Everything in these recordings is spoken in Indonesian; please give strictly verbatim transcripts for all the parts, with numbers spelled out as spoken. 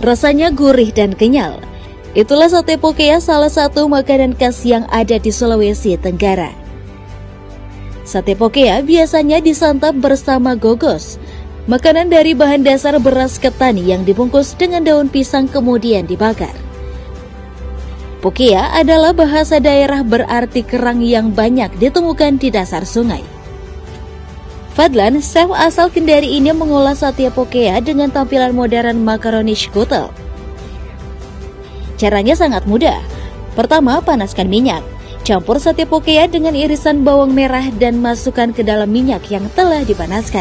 Rasanya gurih dan kenyal. Itulah sate pokea, salah satu makanan khas yang ada di Sulawesi Tenggara. Sate pokea biasanya disantap bersama gogos, makanan dari bahan dasar beras ketan yang dibungkus dengan daun pisang kemudian dibakar. Pokea adalah bahasa daerah berarti kerang yang banyak ditemukan di dasar sungai. Fadlan, chef asal Kendari ini mengolah sate pokea dengan tampilan modern makaroni skutel. Caranya sangat mudah. Pertama, panaskan minyak. Campur sate pokea dengan irisan bawang merah dan masukkan ke dalam minyak yang telah dipanaskan.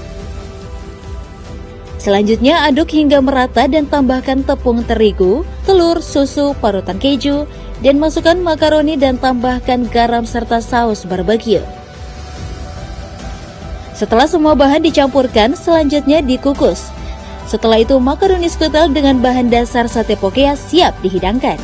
Selanjutnya aduk hingga merata dan tambahkan tepung terigu, telur, susu, parutan keju, dan masukkan makaroni dan tambahkan garam serta saus barbeque. Setelah semua bahan dicampurkan, selanjutnya dikukus. Setelah itu makaroni skutel dengan bahan dasar sate pokea siap dihidangkan.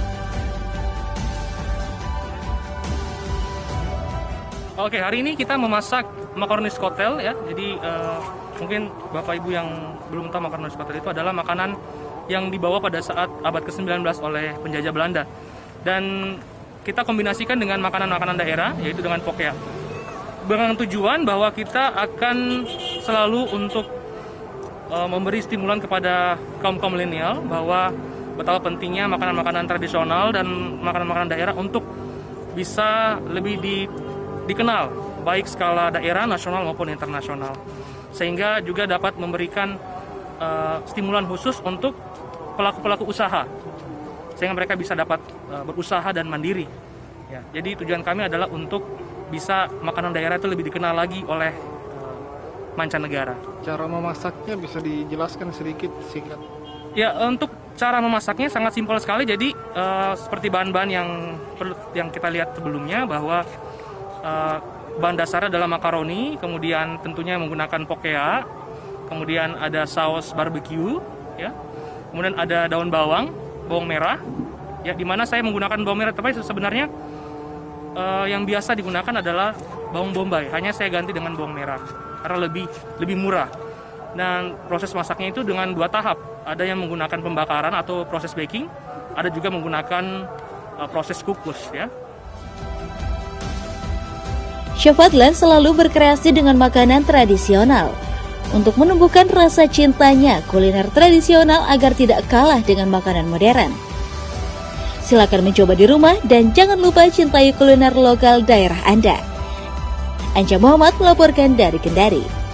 Oke, hari ini kita memasak makaroni skutel ya. Jadi uh, mungkin Bapak Ibu yang belum tahu makaroni skutel itu adalah makanan yang dibawa pada saat abad ke sembilan belas oleh penjajah Belanda. Dan kita kombinasikan dengan makanan-makanan daerah, yaitu dengan pokea. Dengan tujuan bahwa kita akan selalu untuk uh, memberi stimulan kepada kaum-kaum milenial bahwa betapa pentingnya makanan-makanan tradisional dan makanan-makanan daerah untuk bisa lebih di, dikenal baik skala daerah, nasional maupun internasional, sehingga juga dapat memberikan uh, stimulan khusus untuk pelaku-pelaku usaha sehingga mereka bisa dapat uh, berusaha dan mandiri ya. Jadi tujuan kami adalah untuk bisa makanan daerah itu lebih dikenal lagi oleh uh, mancanegara. Cara memasaknya bisa dijelaskan sedikit singkat? Ya, untuk cara memasaknya sangat simpel sekali. Jadi uh, seperti bahan-bahan yang perlu yang kita lihat sebelumnya, bahwa uh, bahan dasarnya adalah makaroni, kemudian tentunya menggunakan pokea, kemudian ada saus barbeque, ya, kemudian ada daun bawang, bawang merah, ya, dimana saya menggunakan bawang merah, tapi sebenarnya Uh, yang biasa digunakan adalah bawang bombay, hanya saya ganti dengan bawang merah karena lebih lebih murah. Dan proses masaknya itu dengan dua tahap, ada yang menggunakan pembakaran atau proses baking, ada juga menggunakan uh, proses kukus ya. Chef Fadlan selalu berkreasi dengan makanan tradisional untuk menumbuhkan rasa cintanya kuliner tradisional agar tidak kalah dengan makanan modern. Silakan mencoba di rumah dan jangan lupa cintai kuliner lokal daerah Anda. Anja Muhammad melaporkan dari Kendari.